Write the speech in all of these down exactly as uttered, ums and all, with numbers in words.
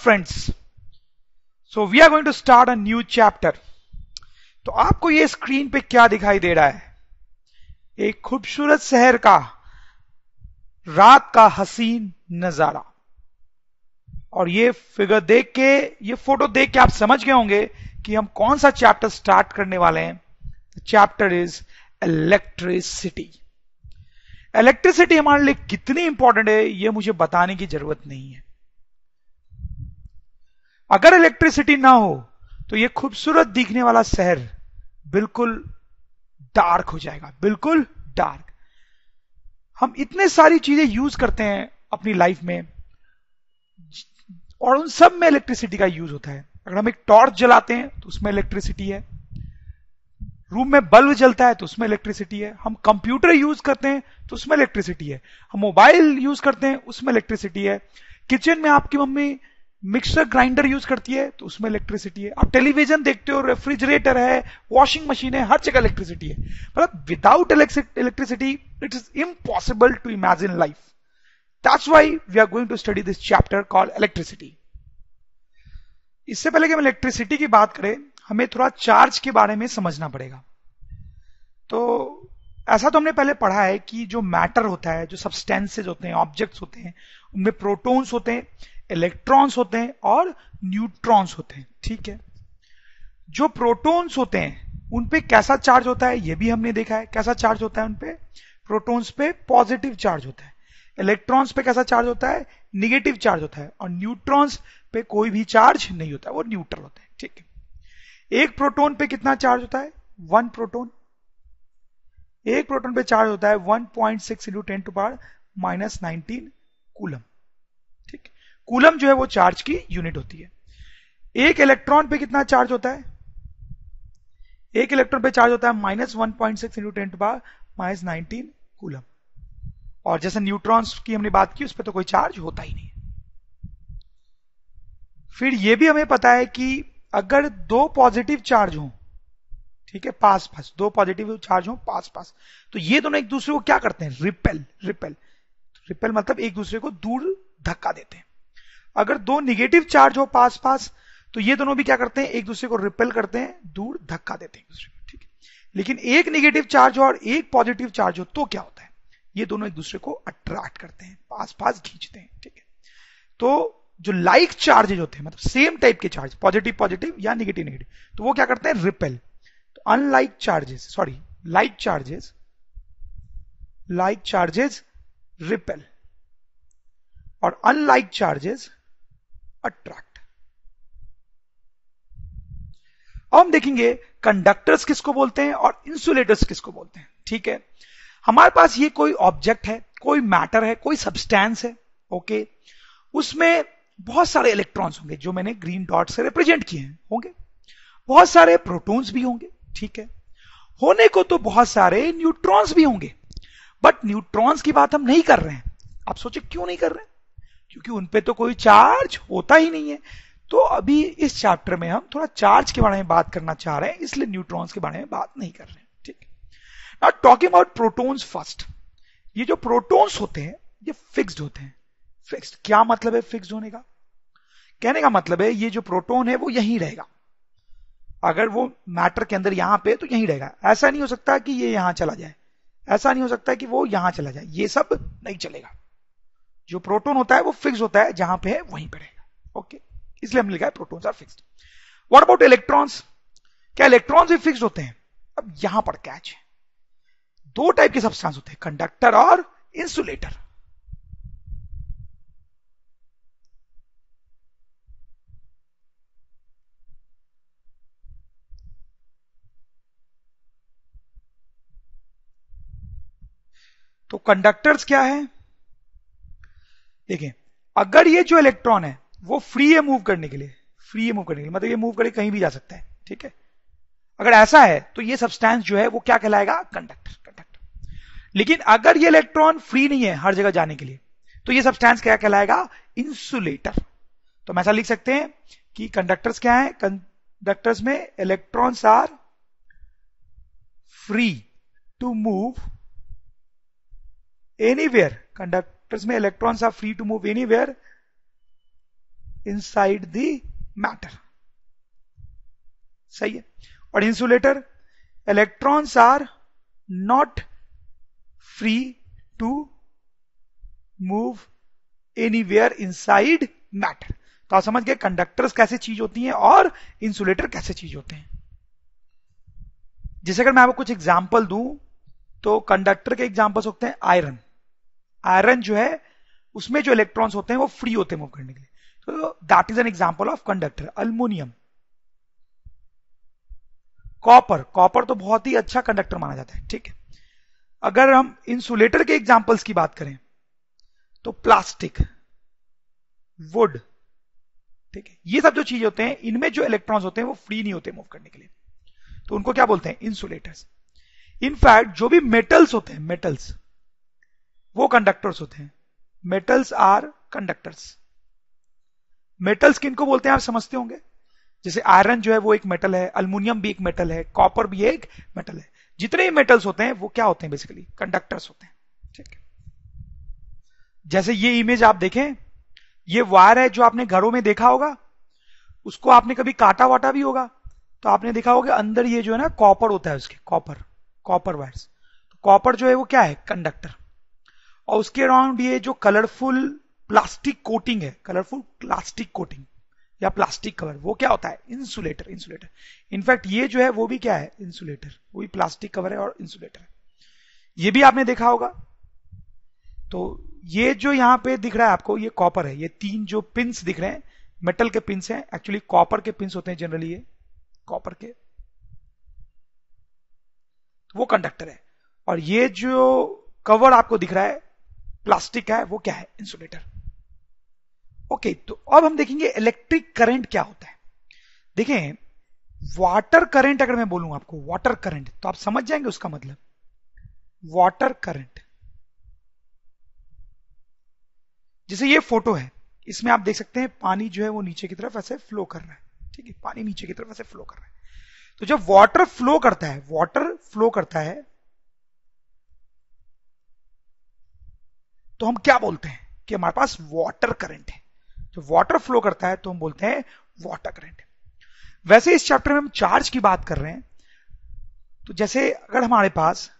friends. So we are going to start a new chapter. तो आपको ये screen पे क्या दिखाई दे रहा है? एक खूबसूरत शहर का रात का हसीन नजारा। और ये फिगर देख के, ये फोटो देख के आप समझ गए होंगे कि हम कौन सा चैप्टर स्टार्ट करने वाले हैं। Chapter is electricity. इलेक्ट्रिसिटी हमारे लिए कितनी इंपॉर्टेंट है ये मुझे बताने की जरूरत नहीं है। अगर इलेक्ट्रिसिटी ना हो तो ये खूबसूरत दिखने वाला शहर बिल्कुल डार्क हो जाएगा, बिल्कुल डार्क। हम इतने सारी चीजें यूज करते हैं अपनी लाइफ में और उन सब में इलेक्ट्रिसिटी का यूज होता है। अगर हम एक टॉर्च जलाते हैं तो उसमें इलेक्ट्रिसिटी है, रूम में बल्ब जलता है तो उसमें इलेक्ट्रिसिटी है, हम कंप्यूटर यूज करते हैं तो उसमें इलेक्ट्रिसिटी है, हम मोबाइल यूज करते हैं उसमें इलेक्ट्रिसिटी है, किचन में आपकी मम्मी मिक्सर ग्राइंडर यूज करती है तो उसमें इलेक्ट्रिसिटी है, आप टेलीविजन देखते हो, रेफ्रिजरेटर है, वॉशिंग मशीन है, हर जगह इलेक्ट्रिसिटी है। मतलब without electricity it is impossible to imagine life. That's why we are going to study this chapter called electricity. इससे पहले कि हम इलेक्ट्रिसिटी की बात करें, हमें थोड़ा चार्ज के बारे में समझना पड़ेगा। तो ऐसा तो हमने पहले पढ़ा है कि जो मैटर होता है, जो सब्सटेंसेज होते हैं, ऑब्जेक्ट्स होते हैं, उनमें प्रोटॉन्स होते हैं, इलेक्ट्रॉन्स होते हैं और न्यूट्रॉन्स होते हैं। ठीक है, जो प्रोटॉन्स होते हैं उन पे कैसा चार्ज होता है ये भी हमने देखा है। कैसा चार्ज होता है उन पे? प्रोटॉन्स पे पॉजिटिव चार्ज होता है। इलेक्ट्रॉन्स पे कैसा चार्ज होता है? निगेटिव चार्ज होता है। और न्यूट्रॉन्स पे कोई भी चार्ज नहीं होता है, वो न्यूट्रल होता है। ठीक है, एक प्रोटॉन पे कितना चार्ज होता है? One proton. एक प्रोटॉन पे चार्ज होता है one point six into ten to power minus nineteen coulomb. ठीक, कूलम जो है वो चार्ज की यूनिट होती है। एक इलेक्ट्रॉन पे कितना चार्ज होता है? एक इलेक्ट्रॉन पे चार्ज होता है minus one point six into ten to power minus nineteen coulomb. और जैसे न्यूट्रॉन्स की हमने बात की, उस पर तो कोई चार्ज होता ही नहीं है। फिर यह भी हमें पता है कि अगर दो पॉजिटिव चार्ज हो, ठीक है, पास पास, दो पॉजिटिव चार्ज हो पास पास, तो ये दोनों एक दूसरे को क्या करते हैं? रिपेल। रिपेल रिपेल मतलब एक दूसरे को दूर धक्का देते हैं। अगर दो निगेटिव चार्ज हो पास पास तो ये दोनों भी क्या करते हैं? एक दूसरे को रिपेल करते हैं, दूर धक्का देते हैं एक दूसरे को। ठीक है, लेकिन एक निगेटिव चार्ज हो और एक पॉजिटिव चार्ज हो तो क्या होता है? ये दोनों एक दूसरे को अट्रैक्ट करते हैं, पास पास खींचते हैं। ठीक है, तो जो लाइक चार्जेज होते हैं, मतलब सेम टाइप के चार्ज, पॉजिटिव पॉजिटिव या निगेटिव निगेटिव, तो वो क्या करते हैं? रिपेल। तो unlike charges, sorry like charges, like charges repel और अनलाइक चार्जेस अट्रैक्ट। अब हम देखेंगे कंडक्टर्स किसको बोलते हैं और इंसुलेटर्स किसको बोलते हैं। ठीक है, हमारे पास ये कोई ऑब्जेक्ट है, कोई मैटर है, कोई सब्सटेंस है, ओके, उसमें बहुत सारे इलेक्ट्रॉन्स होंगे जो मैंने ग्रीन डॉट से रिप्रेजेंट किए हैं, होंगे बहुत सारे प्रोटॉन्स भी होंगे। ठीक है, होने को तो बहुत सारे न्यूट्रॉन्स भी होंगे, बट न्यूट्रॉन्स की बात हम नहीं कर रहे हैं। आप सोचे क्यों नहीं कर रहे हैं? क्योंकि उनपे तो कोई चार्ज होता ही नहीं है। तो अभी इस चैप्टर में हम थोड़ा चार्ज के बारे में बात करना चाह रहे हैं, इसलिए न्यूट्रॉन्स के बारे में बात नहीं कर रहे हैं। ठीक है, now talking about protons first. ये जो प्रोटॉन्स होते हैं ये फिक्स्ड होते हैं। फिक्स्ड क्या मतलब है? फिक्स्ड होने का कहने का मतलब है ये जो प्रोटॉन है वो यहीं रहेगा। अगर वो मैटर के अंदर यहां पे तो यहीं रहेगा। ऐसा नहीं हो सकता कि ये यहां चला जाए, ऐसा नहीं हो सकता कि वो यहां चला जाए, ये सब नहीं चलेगा। जो प्रोटॉन होता है वो फिक्स होता है, जहां पे है वहीं पे रहेगा। ओके, इसलिए हमने लिखा है protons are fixed. What about electrons? क्या इलेक्ट्रॉन्स भी फिक्स्ड होते हैं? अब यहां पर कैच है, दो टाइप के सब्सटेंस होते हैं, कंडक्टर और इंसुलेटर। तो कंडक्टर्स क्या है? देखिए, अगर ये जो इलेक्ट्रॉन है वो फ्री है मूव करने के लिए, फ्री है मूव करने के लिए मतलब ये मूव करके कहीं भी जा सकता है। ठीक है, अगर ऐसा है तो ये सब्सटेंस जो है वो क्या कहलाएगा? कंडक्टर। कंडक्टर। लेकिन अगर ये इलेक्ट्रॉन फ्री नहीं है हर जगह जाने के लिए तो ये सब्सटेंस क्या कहलाएगा? इंसुलेटर। तो हम ऐसा लिख सकते हैं कि कंडक्टर्स क्या है? कंडक्टर्स में electrons are free to move anywhere. Conductors में electrons are free to move anywhere inside the matter. सही है। और insulator, electrons are not free to move anywhere inside matter. तो आप समझ गए कंडक्टर्स कैसे चीज होती हैं और इंसुलेटर कैसे चीज होते हैं। जैसे अगर मैं आपको कुछ एग्जांपल दूं तो कंडक्टर के एग्जांपल्स होते हैं आयरन। आयरन जो है उसमें जो इलेक्ट्रॉन्स होते हैं वो फ्री होते हैं मूव करने के लिए, तो that is an example of conductor. Aluminium, copper, copper तो बहुत ही अच्छा कंडक्टर माना जाता है, ठीक है। अगर हम इंसुलेटर के एग्जांपल्स की बात करें तो प्लास्टिक, वुड, ठीक है, ये सब जो चीज होते हैं इनमें जो इलेक्ट्रॉन्स होते हैं वो फ्री नहीं होते मूव करने के लिए, तो उनको क्या बोलते हैं, इंसुलेटर्स। इनफैक्ट जो भी मेटल्स होते हैं, मेटल्स वो कंडक्टर्स होते हैं। Metals are conductors. मेटल्स किनको बोलते हैं आप समझते होंगे, जैसे आयरन जो है वो एक मेटल है, अल्युमिनियम भी एक मेटल है, कॉपर भी एक मेटल है। जितने भी मेटल्स होते हैं वो क्या होते हैं, बेसिकली कंडक्टर्स होते हैं, ठीक है। जैसे ये इमेज आप देखें, ये वायर है जो आपने घरों में देखा होगा, उसको आपने कभी काटा वाटा भी होगा तो आपने देखा होगा अंदर ये जो है ना कॉपर होता है उसके, कॉपर, कॉपर वायर्स। तो कॉपर जो है वो क्या है, कंडक्टर। और उसके अराउंड ये जो कलरफुल प्लास्टिक कोटिंग है, कलरफुल प्लास्टिक कोटिंग या प्लास्टिक कवर, वो क्या होता है, इंसुलेटर, इंसुलेटर। इनफैक्ट ये जो है वो भी क्या है, इंसुलेटर, वो भी प्लास्टिक कवर है और इंसुलेटर है। ये भी आपने देखा होगा। तो ये जो यहां पे दिख रहा है आपको, ये कॉपर है। ये तीन जो पिंस दिख रहे हैं मेटल के पिंस हैं, एक्चुअली कॉपर के पिंस होते हैं जनरली, ये कॉपर के, वो कंडक्टर है। और ये जो कवर आपको दिख रहा है प्लास्टिक का है, वो क्या है, इंसुलेटर। ओके, तो अब हम देखेंगे इलेक्ट्रिक करंट क्या होता है। देखें, वाटर करंट अगर मैं बोलूं आपको, वाटर करंट, तो आप समझ जाएंगे उसका मतलब। वाटर करंट, जैसे ये फोटो है, इसमें आप देख सकते हैं पानी जो है वो नीचे की तरफ ऐसे फ्लो कर रहा है, ठीक है, पानी नीचे की तरफ ऐसे फ्लो कर रहा है। तो जब वाटर फ्लो करता है, वाटर फ्लो करता है तो हम क्या बोलते हैं कि हमारे पास वाटर करंट है। जब वाटर फ्लो करता है तो हम बोलते हैं वाटर करंट। वैसे इस चैप्टर में हम चार्ज की बात कर रहे हैं, तो जैसे अगर हमारे पास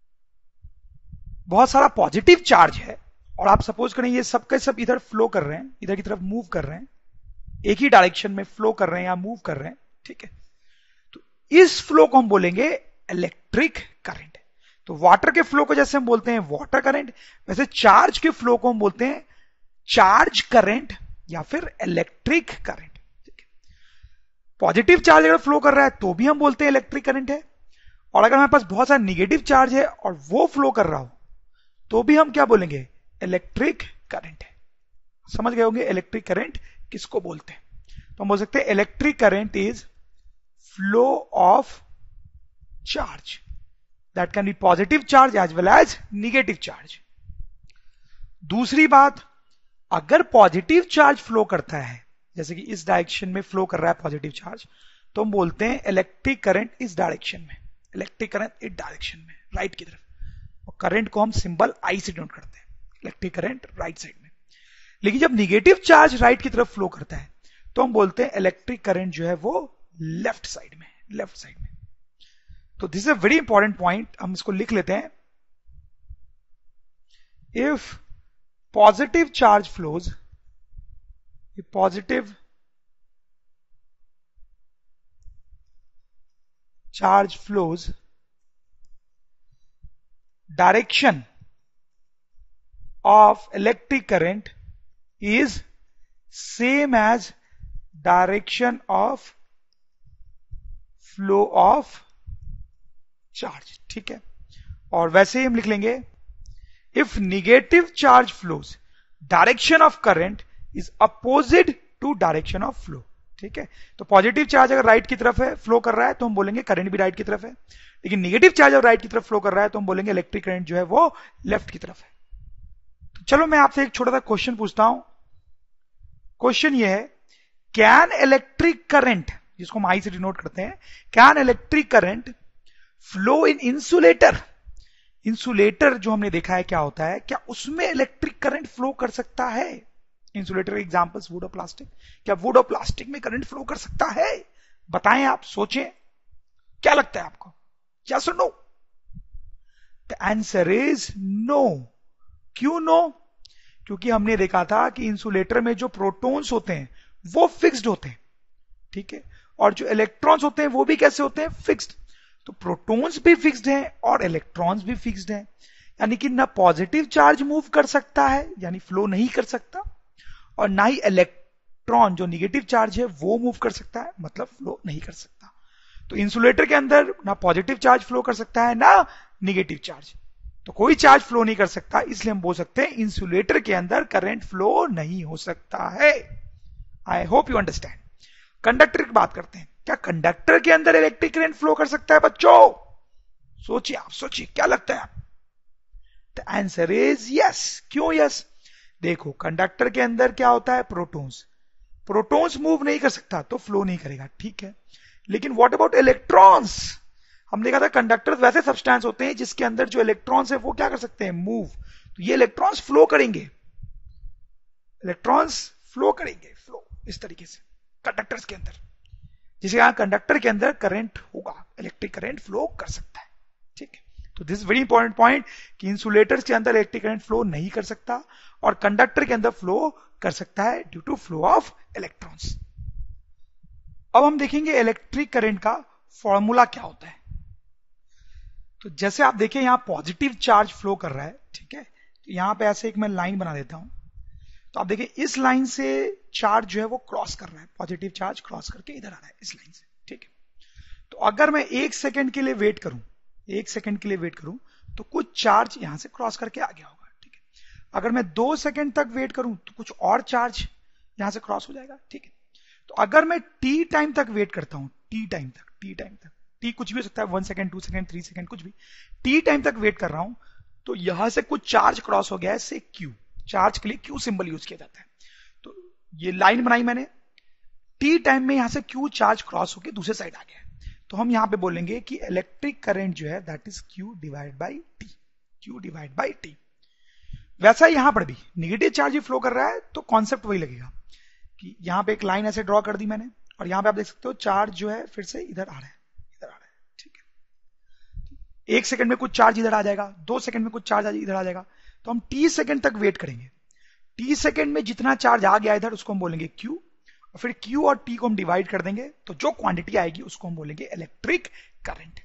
बहुत सारा पॉजिटिव चार्ज है और आप सपोज करें ये सब के सब इधर फ्लो कर रहे हैं, इधर की तरफ मूव कर रहे हैं, एक ही डायरेक्शन में फ्लो कर रहे हैं या मूव कर रहे हैं, ठीक है, तो इस फ्लो को हम बोलेंगे इलेक्ट्रिक करंट। तो वाटर के फ्लो को जैसे हम बोलते हैं वाटर करंट, वैसे चार्ज के फ्लो को हम बोलते हैं चार्ज करंट या फिर इलेक्ट्रिक करंट, ठीक है। पॉजिटिव चार्ज अगर फ्लो कर रहा है तो भी हम बोलते हैं इलेक्ट्रिक करंट है, और अगर हमारे पास बहुत सारा नेगेटिव चार्ज है और वो फ्लो कर रहा हो तो भी हम क्या बोलेंगे, इलेक्ट्रिक करंट है। समझ गए होंगे इलेक्ट्रिक करंट किसको बोलते हैं। तो हम बोल सकते हैं electric current is flow of charge that can be positive charge as well as negative charge. दूसरी बात, अगर पॉजिटिव चार्ज फ्लो करता है, जैसे कि इस डायरेक्शन में फ्लो कर रहा है पॉजिटिव चार्ज, तो हम बोलते हैं इलेक्ट्रिक करंट इस डायरेक्शन में, इलेक्ट्रिक करंट इस डायरेक्शन में, राइट की तरफ। और करंट को हम सिंबल आई से डिनोट करते हैं, इलेक्ट्रिक करंट राइट साइड में। लेकिन जब निगेटिव चार्ज राइट की तरफ फ्लो करता है तो हम बोलते हैं इलेक्ट्रिक करंट जो है वो लेफ्ट साइड में, लेफ्ट साइड में। तो this is a very important point, हम इसको लिख लेते हैं। If positive charge flows, positive charge flows, direction of electric current is same as direction of flow of charge, ठीक है। और वैसे ही हम लिख लेंगे if negative charge flows direction of current is opposite to direction of flow, ठीक है। तो पॉजिटिव चार्ज अगर राइट की तरफ है फ्लो कर रहा है तो हम बोलेंगे करंट भी राइट की तरफ है, लेकिन निगेटिव चार्ज अगर राइट की तरफ फ्लो कर रहा है तो हम बोलेंगे इलेक्ट्रिक करंट जो है वो लेफ्ट की तरफ है। चलो मैं आपसे एक छोटा सा क्वेश्चन पूछता हूं। क्वेश्चन ये है, कैन इलेक्ट्रिक करंट, जिसको हम आई से डिनोट करते हैं, can electric current flow in insulator. Insulator जो हमने देखा है क्या होता है, क्या उसमें इलेक्ट्रिक करंट फ्लो कर सकता है, इंसुलेटर एग्जांपल्स वुड और प्लास्टिक। क्या वुड और प्लास्टिक में करंट फ्लो कर सकता है? बताएं, आप सोचें, क्या लगता है आपको? यस और no? The answer is no. क्यों नो? क्योंकि हमने देखा था कि इंसुलेटर में जो प्रोटॉन्स होते हैं वो फिक्स्ड होते हैं, ठीक है, और जो इलेक्ट्रॉन्स होते हैं वो भी कैसे होते हैं? फिक्स्ड। तो प्रोटॉन्स भी फिक्स्ड हैं और इलेक्ट्रॉन्स भी फिक्स्ड हैं, यानी कि ना पॉजिटिव चार्ज मूव कर सकता है यानी फ्लो नहीं कर सकता, और ना ही इलेक्ट्रॉन जो निगेटिव चार्ज है वो मूव कर सकता है, मतलब फ्लो नहीं कर सकता। तो इंसुलेटर के अंदर ना पॉजिटिव चार्ज फ्लो कर सकता है ना निगेटिव चार्ज, तो कोई चार्ज फ्लो नहीं कर सकता, इसलिए हम बोल सकते हैं इंसुलेटर के अंदर करंट फ्लो नहीं हो सकता है। I hope you understand. Conductor की बात करते हैं। क्या कंडक्टर के अंदर इलेक्ट्रिक करंट फ्लो कर सकता है बच्चों? सोचिए, आप सोचिए, क्या लगता है आप? The answer is yes. क्यों यस? देखो, कंडक्टर के अंदर क्या होता है? प्रोटॉन्स। प्रोटॉन्स मूव नहीं कर सकता तो फ्लो नहीं करेगा, ठीक है, लेकिन व्हाट अबाउट इलेक्ट्रॉन्स? हम देखा था कंडक्टर्स वैसे सब्सटेंस होते हैं जिसके अंदर जो इलेक्ट्रॉन्स है वो क्या कर सकते हैं? मूव। तो ये इलेक्ट्रॉन्स फ्लो करेंगे, इलेक्ट्रॉन्स फ्लो करेंगे, फ्लो इस तरीके से कंडक्टर्स के अंदर, जिसे यहां कंडक्टर के अंदर करंट होगा, इलेक्ट्रिक करंट फ्लो कर सकता है, ठीक है। तो दिस वेरी इंपॉर्टेंट पॉइंट कि इंसुलेटर्स के अंदर इलेक्ट्रिक करंट फ्लो नहीं कर सकता और कंडक्टर के अंदर फ्लो कर सकता है due to flow of electrons. अब हम देखेंगे इलेक्ट्रिक करंट का फॉर्मूला क्या होता है। तो जैसे आप देखें यहां पॉजिटिव चार्ज फ्लो कर रहा है, ठीक है, तो यहां पे ऐसे एक मैं लाइन बना देता हूं। तो आप देखिए इस लाइन से चार्ज जो है वो क्रॉस कर रहा है, पॉजिटिव चार्ज क्रॉस करके इधर आ रहा है इस लाइन से, ठीक है। तो अगर मैं एक सेकंड के लिए वेट करूं, एक सेकंड के लिए वेट करूं तो कुछ चार्ज यहां से क्रॉस करके आ गया होगा, ठीक है। अगर मैं दो सेकंड तक वेट करूं तो कुछ और चार्ज यहां से क्रॉस हो जाएगा, ठीक है। तो अगर मैं टी टाइम तक वेट करता हूं, टी टाइम तक, टी टाइम तक, टी कुछ भी हो सकता है, one second, two second, three second, कुछ भी, टी टाइम तक वेट कर रहा हूं, तो यहां से कुछ चार्ज क्रॉस हो गया है, से क्यू, चार्ज के लिए क्यू सिंबल यूज किया जाता है। तो ये लाइन बनाई मैंने, टी टाइम में यहां से क्यू चार्ज क्रॉस होकर दूसरे साइड आ गया है, तो हम यहां पे बोलेंगे कि इलेक्ट्रिक करंट जो है that is Q divide by T, Q divide by T. वैसा यहां पर भी नेगेटिव चार्ज ही फ्लो कर रहा है, तो कॉन्सेप्ट वही लगेगा कि यहां पे एक लाइन ऐसे ड्रॉ कर दी मैंने, और यहां पे आप देख सकते हो चार्ज जो है फिर से इधर आ रहा है, इधर आ रहा है, ठीक है। एक सेकंड में कुछ चार्ज इधर आ जाएगा, दो सेकंड में कुछ चार्ज इधर आ जाएगा, तो हम टी सेकंड तक वेट करेंगे। टी सेकंड में जितना चार्ज आ गया इधर उसको हम बोलेंगे क्यू, और फिर क्यू और टी को हम डिवाइड कर देंगे, तो जो क्वांटिटी आएगी उसको हम बोलेंगे इलेक्ट्रिक करंट।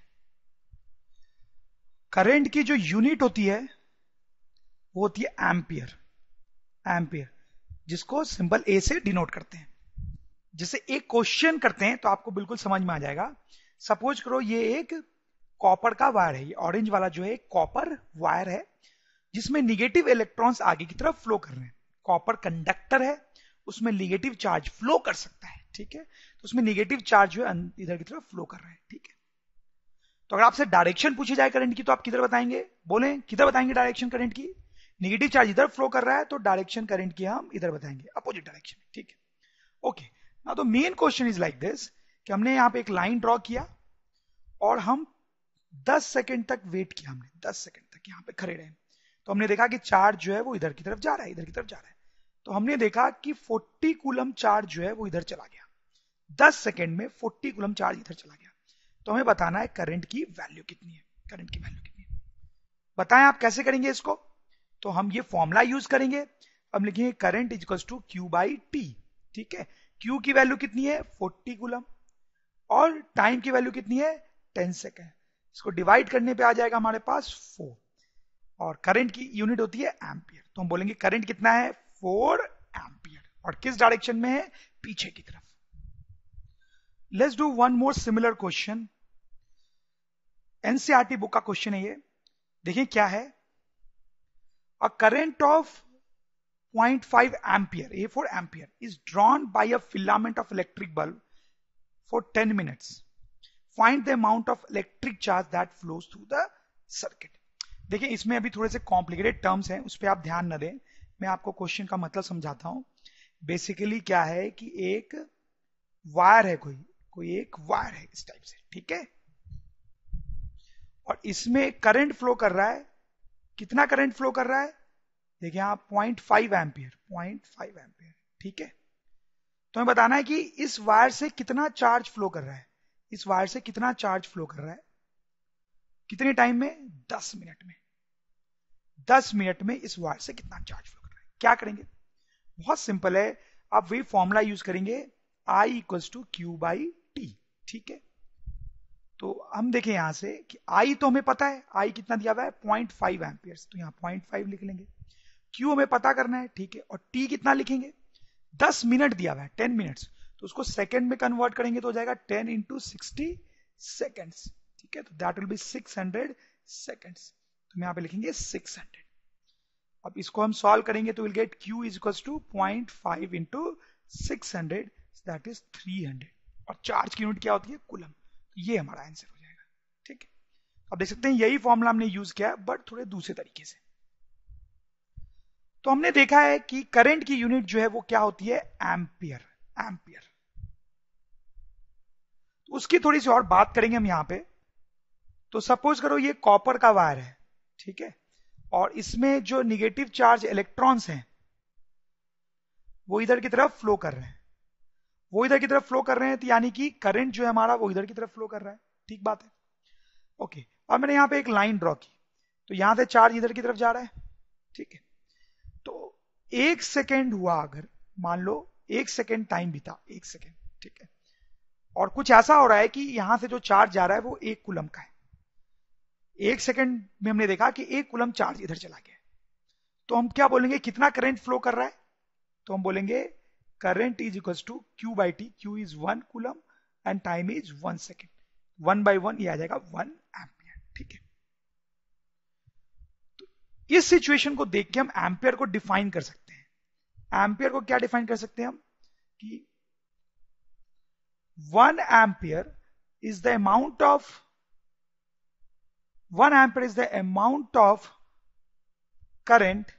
करंट की जो यूनिट होती है वो होती है एम्पियर, एम्पियर, जिसको सिंबल ए से डिनोट करते हैं। जैसे एक क्वेश्चन करते हैं तो आपको बिल्कुल समझ में आ जाएगा। सपोज करो ये एक कॉपर का वायर है, ये ऑरेंज वाला जो है कॉपर वायर है जिसमें निगेटिव इलेक्ट्रॉन्स आगे की तरफ फ्लो कर रहे हैं। कॉपर कंडक्टर है, उसमें निगेटिव चार्ज फ्लो कर सकता है, ठीक है, तो उसमें निगेटिव चार्ज जो है इधर की तरफ फ्लो कर रहा है, ठीक है। तो अगर आपसे डायरेक्शन पूछी जाए करंट की तो आप किधर बताएंगे? बोलें किधर बताएंगे डायरेक्शन करंट की? निगेटिव चार्ज इधर फ्लो कर रहा है तो डायरेक्शन करंट की हम इधर बताएंगे, अपोजिट डायरेक्शन, ठीक है। Okay, now the main question is like this कि हमने यहां पे एक लाइन ड्रॉ किया और हम दस सेकंड तक वेट किया, हमने दस सेकंड तक यहां पे खड़े रहे, तो हमने देखा कि चार्ज जो है वो इधर की तरफ जा रहा है, इधर की तरफ जा रहा है। तो हमने देखा कि चालीस कूलम चार्ज जो है वो इधर चला गया, दस सेकंड में चालीस कूलम चार्ज इधर चला गया। तो हमें बताना है करंट की वैल्यू कितनी है, करंट की वैल्यू कितनी है। बताएं आप कैसे करेंगे इसको? तो हम ये फॉर्मूला यूज करेंगे, हम लिखेंगे current is equal to Q by T, ठीक है। क्यू की वैल्यू कितनी है? चालीस कूलम, और टाइम की वैल्यू कितनी है? Ten second. इसको डिवाइड करने पे आ जाएगा हमारे पास फोर, और करंट की यूनिट होती है एम्पियर, तो हम बोलेंगे करंट कितना है? फोर एम्पियर, और किस डायरेक्शन में है? पीछे की तरफ। Let's do one more similar question, NCERT book का क्वेश्चन है ये, देखिए क्या है। A current of zero point five ampere, A for ampere, is drawn by a filament of electric bulb for ten minutes. Find the amount of electric charge that flows through the circuit. देखिए इसमें अभी थोड़े से complicated terms हैं, उस पर आप ध्यान न दें, मैं आपको क्वेश्चन का मतलब समझाता हूं। बेसिकली क्या है कि एक वायर है, कोई कोई एक वायर है इस टाइप से, ठीक है, और इसमें करंट फ्लो कर रहा है। कितना करंट फ्लो कर रहा है? देखिए यहां point five ampere, point five ampere. ठीक है, तो हमें बताना है कि इस वायर से कितना चार्ज फ्लो कर रहा है, इस वायर से कितना चार्ज फ्लो कर रहा है, कितने टाइम में, दस मिनट में। दस मिनट में इस वायर से कितना चार्ज फ्लो कर रहा है। क्या करेंगे, बहुत सिंपल है, आप वही फॉर्मूला यूज करेंगे, I equals to Q by T. ठीक है, तो हम देखें यहां से कि I तो हमें पता है, I कितना दिया हुआ है, पॉइंट फाइव एम्पियर्स, तो यहां पॉइंट फाइव लिख लेंगे। Q हमें पता करना है, ठीक है, और T कितना लिखेंगे, दस मिनट दिया हुआ है, टेन मिनट्स, तो उसको सेकंड में कन्वर्ट करेंगे तो हो जाएगा टेन इंटू सिक्सटी सेकेंड्स। ठीक है, तो that will be six hundred seconds, तो हम यहां पे लिखेंगे सिक्स हंड्रेड। अब इसको हम सॉल्व करेंगे तो will get Q is equals to point five into six hundred, that is three hundred, और चार्ज की यूनिट क्या होती है, कूलम। तो ये हमारा आंसर हो जाएगा। ठीक है, अब देख सकते हैं यही फॉर्मूला हमने यूज किया बट थोड़े दूसरे तरीके से। तो हमने देखा है कि करंट की यूनिट जो है वो क्या होती है, एम्पियर, एम्पियर। तो उसकी थोड़ी सी और बात करेंगे हम यहां पे। तो सपोज करो ये कॉपर का वायर है, ठीक है, और इसमें जो निगेटिव चार्ज इलेक्ट्रॉन्स हैं वो इधर की तरफ फ्लो कर रहे हैं, वो इधर की तरफ फ्लो कर रहे हैं, तो यानी कि करंट जो है हमारा वो इधर की तरफ फ्लो कर रहा है। ठीक बात है, ओके। अब मैंने यहां पे एक लाइन ड्रॉ की, तो यहां से चार्ज इधर की तरफ जा रहा है। ठीक है, तो एक सेकेंड हुआ, अगर मान लो एक सेकेंड टाइम बीता, एक सेकेंड, ठीक है, और कुछ ऐसा हो रहा है कि यहां से जो चार्ज जा रहा है वो एक कूलम का है। एक सेकेंड में हमने देखा कि एक कूलम चार्ज इधर चला गया, तो हम क्या बोलेंगे, कितना करंट फ्लो कर रहा है, तो हम बोलेंगे current is equal to Q by T, Q is one coulomb and time is one second, one by one ये आ जाएगा वन एम्पियर। ठीक है, तो इस सिचुएशन को देख के हम एम्पियर को डिफाइन कर सकते हैं। एम्पियर को क्या डिफाइन कर सकते हैं हम, कि one ampere is the amount of one ampere is the amount of current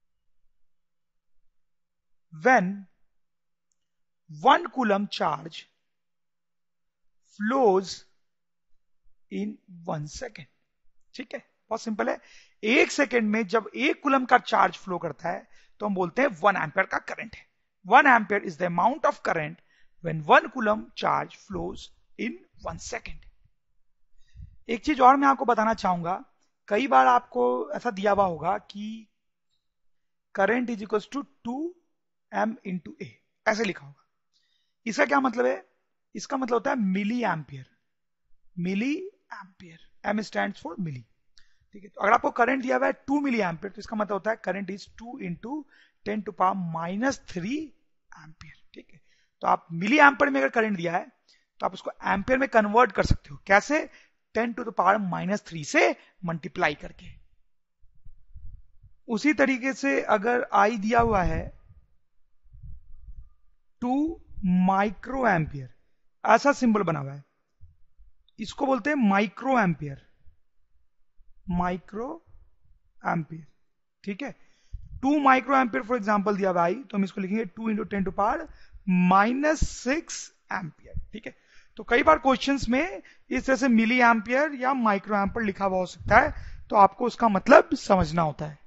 when one coulomb charge flows in one second। ठीक है, बहुत सिंपल है, एक सेकेंड में जब एक कूलम का चार्ज फ्लो करता है तो हम बोलते हैं वन एम्पियर का करंट है। One ampere is the amount of current when one coulomb charge flows in one second. एक चीज और मैं आपको बताना चाहूंगा, कई बार आपको ऐसा दिया हुआ होगा कि current is equal to two M into A, ऐसे लिखा होगा। इसका क्या मतलब है, इसका मतलब होता है milli ampere, milli ampere, M stands for milli. ठीक है, तो अगर आपको करंट दिया हुआ है टू मिली एम्पियर, तो इसका मतलब होता है current is two into ten to power minus three ampere. ठीक है, तो आप मिली एम्पियर में अगर करंट दिया है तो आप उसको एम्पियर में कन्वर्ट कर सकते हो, कैसे, ten to the power minus three से मल्टीप्लाई करके। उसी तरीके से अगर आई दिया हुआ है टू माइक्रो एम्पियर, ऐसा सिंबल बना हुआ है, इसको बोलते हैं माइक्रो एम्पियर, माइक्रो एम्पियर। ठीक है, two micro ampere for example दिया हुआ आई, तो हम इसको लिखेंगे two into ten to power minus six ampere. ठीक है, तो कई बार क्वेश्चंस में इस तरह से मिली एम्पियर या माइक्रो एम्पियर लिखा हुआ हो सकता है, तो आपको उसका मतलब समझना होता है।